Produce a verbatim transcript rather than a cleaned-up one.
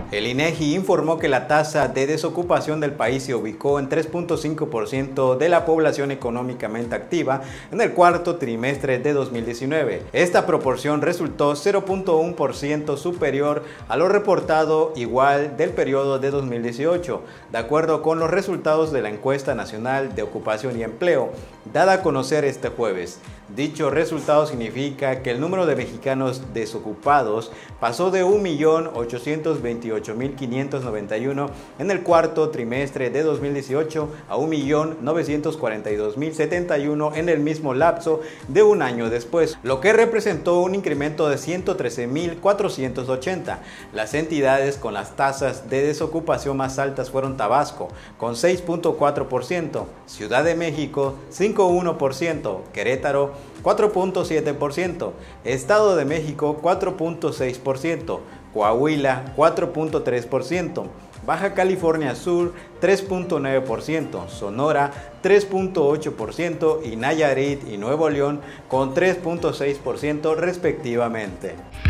El INEGI informó que la tasa de desocupación del país se ubicó en tres punto cinco por ciento de la población económicamente activa en el cuarto trimestre de dos mil diecinueve. Esta proporción resultó cero punto uno por ciento superior a lo reportado igual del periodo de dos mil dieciocho, de acuerdo con los resultados de la Encuesta Nacional de Ocupación y Empleo, dada a conocer este jueves. Dicho resultado significa que el número de mexicanos desocupados pasó de un millón ochocientos veintiocho mil quinientos noventa y uno en el cuarto trimestre de dos mil dieciocho a un millón novecientos cuarenta y dos mil setenta y uno en el mismo lapso de un año después, lo que representó un incremento de ciento trece mil cuatrocientos ochenta. Las entidades con las tasas de desocupación más altas fueron Tabasco, con seis punto cuatro por ciento, Ciudad de México, cinco punto uno por ciento, Querétaro, cuatro punto siete por ciento, Estado de México, cuatro punto seis por ciento, Coahuila, cuatro punto tres por ciento, Baja California Sur, tres punto nueve por ciento, Sonora, tres punto ocho por ciento y Nayarit y Nuevo León con tres punto seis por ciento respectivamente.